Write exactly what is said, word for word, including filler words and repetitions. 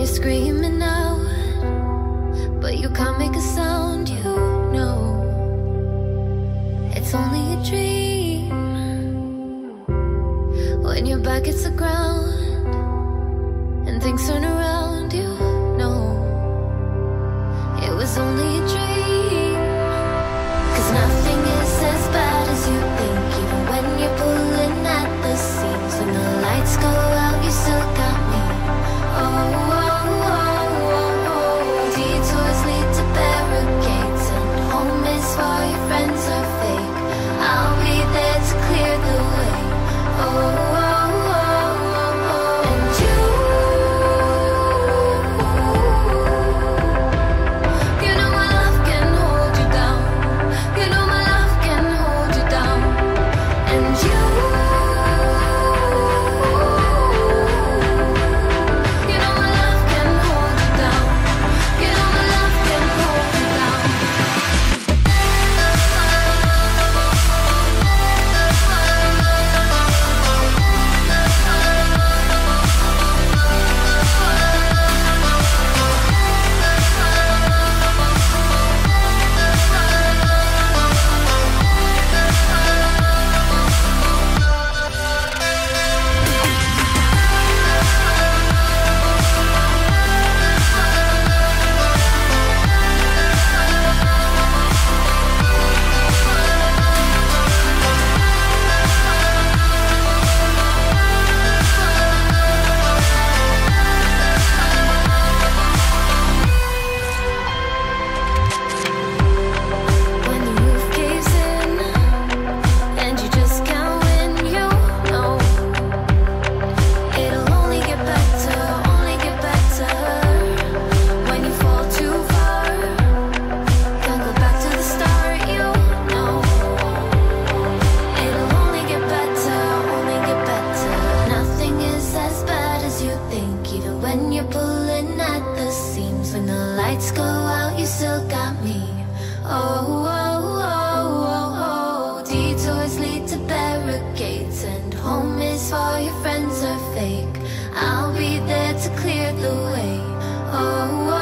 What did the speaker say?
you're screaming out, but you can't make a sound, you know it's only a dream. When your back hits the ground and things turn around, you know it was only a dream. Cause nothing is as bad as you think, even when you're pulling at the seams. When the lights go out, you still got me. Oh, oh, oh, oh, oh. Detours lead to barricades, and home is for your friends are fake. I'll be there to clear the way. Oh, oh, oh, oh, oh. And you, you know my love can hold you down. You know my love can hold you down. And you, you know my love can hold you down. You know my love can hold you down. When the roof caves in and you just can't win, you know it'll only get better, only get better. When you fall too far, can't go back to the start, you know it'll only get better, only get better. Nothing is as bad as you think, even when you're pulling at the seams. When the lights go out, you still got me. Oh, oh, oh, oh, oh. Detours lead to barricades, and home is for your friends are fake. I'll be there to clear the way. Oh,